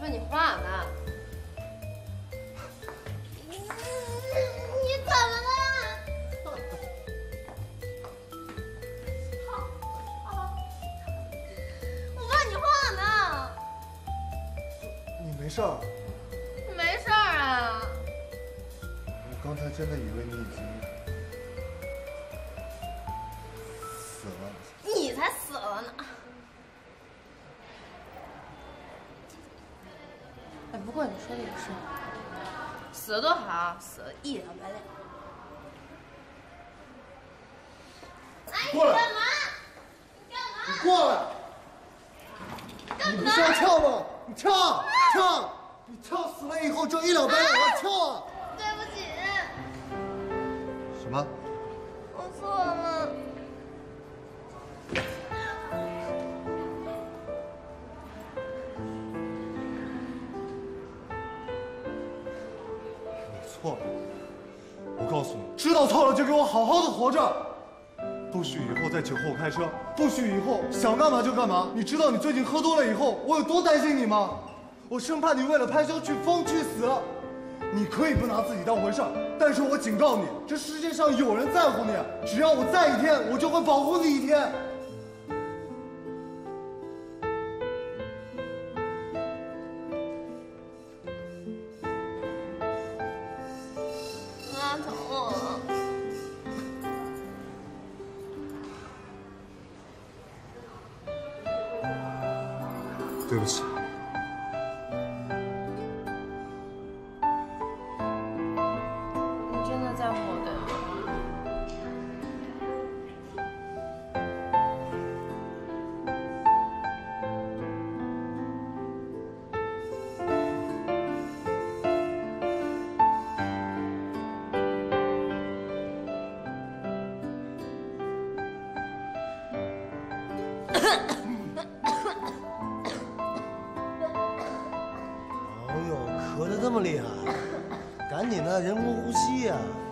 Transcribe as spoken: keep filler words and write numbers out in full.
说你话呢。你你怎么了？我问你话呢。 你没事儿？ 没事儿啊。 我刚才真的以为你已经死了。 你才死了呢。哎，不过你说的也是，死了多好，死了一了百了。哎， 过来！ 你干嘛？你干嘛？ 你过来！你不是要跳吗？你跳啊跳！你跳死了以后就一了百了，啊、跳啊！ 对不起。 什么？ 我错了。 你错了。我告诉你，知道错了就给我好好的活着。不许以后在酒后开车，不许以后想干嘛就干嘛。你知道你最近喝多了以后，我有多担心你吗？我生怕你为了拍show去疯去死。你可以不拿自己当回事儿，但是我警告你，这世界上有人在乎你，只要我在一天，我就会保护你一天。 阿童。 对不起。 你真的在乎我对吗？ 哎呦，咳得这么厉害，赶紧的，人工呼吸呀、啊！